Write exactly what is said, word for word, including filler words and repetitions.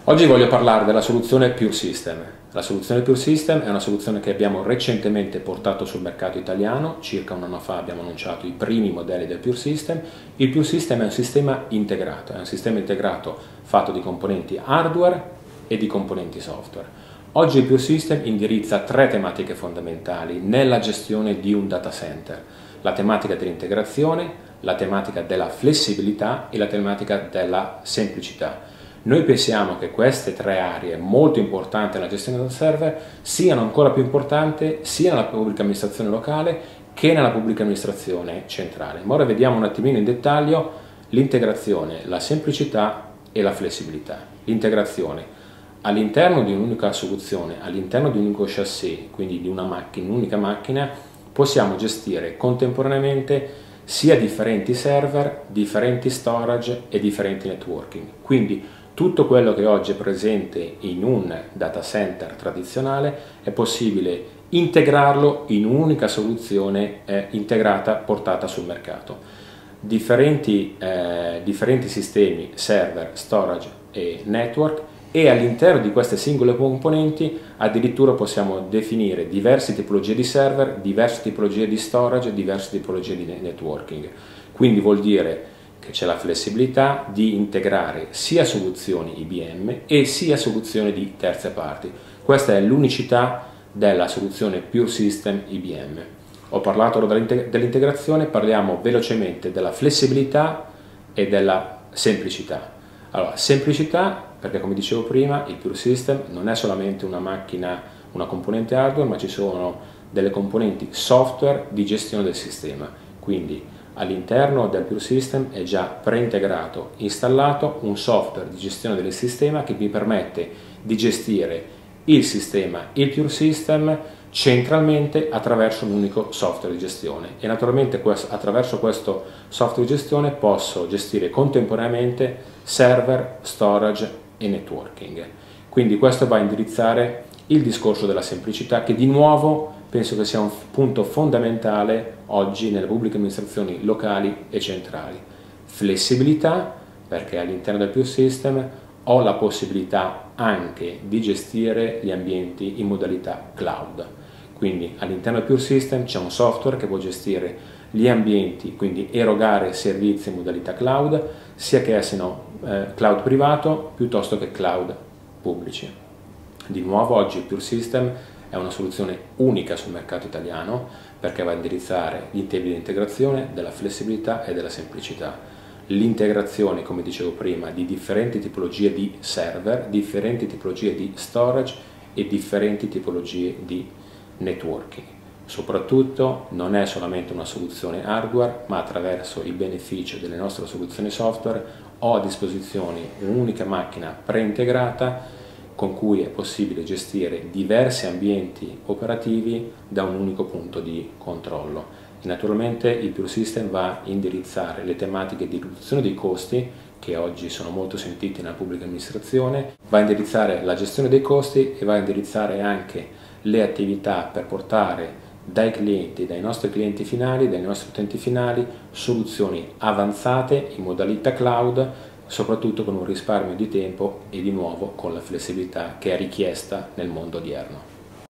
Oggi voglio parlare della soluzione Pure System. La soluzione Pure System è una soluzione che abbiamo recentemente portato sul mercato italiano, circa un anno fa abbiamo annunciato i primi modelli del Pure System. Il Pure System è un sistema integrato, è un sistema integrato fatto di componenti hardware e di componenti software. Oggi il Pure System indirizza tre tematiche fondamentali nella gestione di un data center: la tematica dell'integrazione, la tematica della flessibilità e la tematica della semplicità. Noi pensiamo che queste tre aree molto importanti nella gestione del server siano ancora più importanti sia nella pubblica amministrazione locale che nella pubblica amministrazione centrale. Ma ora vediamo un attimino in dettaglio l'integrazione, la semplicità e la flessibilità. L'integrazione: all'interno di un'unica soluzione, all'interno di un unico chassis, quindi di una macchina, un'unica macchina, possiamo gestire contemporaneamente sia differenti server, differenti storage e differenti networking. Quindi tutto quello che oggi è presente in un data center tradizionale è possibile integrarlo in un'unica soluzione eh, integrata portata sul mercato. Differenti, eh, differenti sistemi, server, storage e network, e all'interno di queste singole componenti addirittura possiamo definire diverse tipologie di server, diverse tipologie di storage, diverse tipologie di networking. Quindi vuol dire che c'è la flessibilità di integrare sia soluzioni I B M e sia soluzioni di terze parti. Questa è l'unicità della soluzione Pure System I B M. Ho parlato dell'integrazione, parliamo velocemente della flessibilità e della semplicità. Allora, semplicità perché, come dicevo prima, il Pure System non è solamente una macchina, una componente hardware, ma ci sono delle componenti software di gestione del sistema. Quindi all'interno del Pure System è già preintegrato, installato un software di gestione del sistema che vi permette di gestire il sistema, il Pure System, centralmente attraverso un unico software di gestione, e naturalmente attraverso questo software di gestione posso gestire contemporaneamente server, storage e networking. Quindi questo va a indirizzare il discorso della semplicità, che di nuovo penso che sia un punto fondamentale oggi nelle pubbliche amministrazioni locali e centrali. Flessibilità perché all'interno del Pure System ho la possibilità anche di gestire gli ambienti in modalità cloud. Quindi all'interno del Pure System c'è un software che può gestire gli ambienti, quindi erogare servizi in modalità cloud, sia che siano eh, cloud privato piuttosto che cloud pubblici. Di nuovo oggi il Pure System è una soluzione unica sul mercato italiano perché va a indirizzare gli temi di integrazione, della flessibilità e della semplicità. L'integrazione, come dicevo prima, di differenti tipologie di server, differenti tipologie di storage e differenti tipologie di networking. Soprattutto non è solamente una soluzione hardware, ma attraverso il beneficio delle nostre soluzioni software ho a disposizione un'unica macchina preintegrata con cui è possibile gestire diversi ambienti operativi da un unico punto di controllo. E naturalmente il Pure System va a indirizzare le tematiche di riduzione dei costi, che oggi sono molto sentiti nella pubblica amministrazione, va a indirizzare la gestione dei costi e va a indirizzare anche le attività per portare dai clienti, dai nostri clienti finali, dai nostri utenti finali, soluzioni avanzate in modalità cloud, soprattutto con un risparmio di tempo e di nuovo con la flessibilità che è richiesta nel mondo odierno.